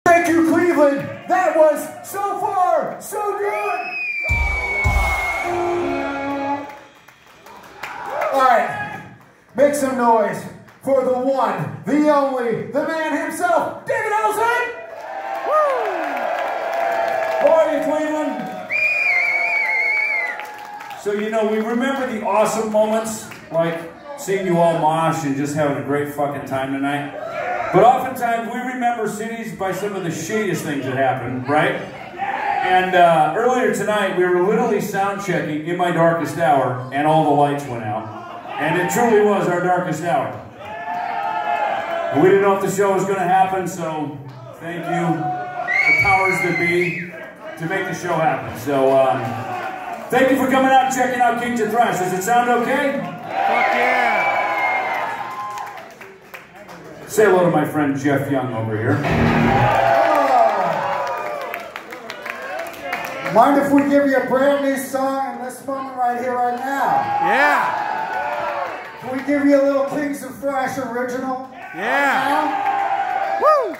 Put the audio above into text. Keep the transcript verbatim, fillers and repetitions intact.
Thank you, Cleveland. That was so far so good. All right, make some noise for the one, the only, the man himself, David Ellison. Woo! How are you, Cleveland? So, you know, we remember the awesome moments, like seeing you all mosh and just having a great fucking time tonight. But oftentimes we remember cities by some of the shittiest things that happened, right? And uh, earlier tonight we were literally sound checking in my darkest hour and all the lights went out. And it truly was our darkest hour. We didn't know if the show was going to happen, so thank you, the powers that be, to make the show happen. So, um, thank you for coming out and checking out Kings of Thrash. Does it sound okay? Fuck yeah! Say hello to my friend Jeff Young over here. Oh. Mind if we give you a brand new song in this moment right here, right now? Yeah! Can we give you a little Kings of Thrash original? Yeah! Right now? Woo!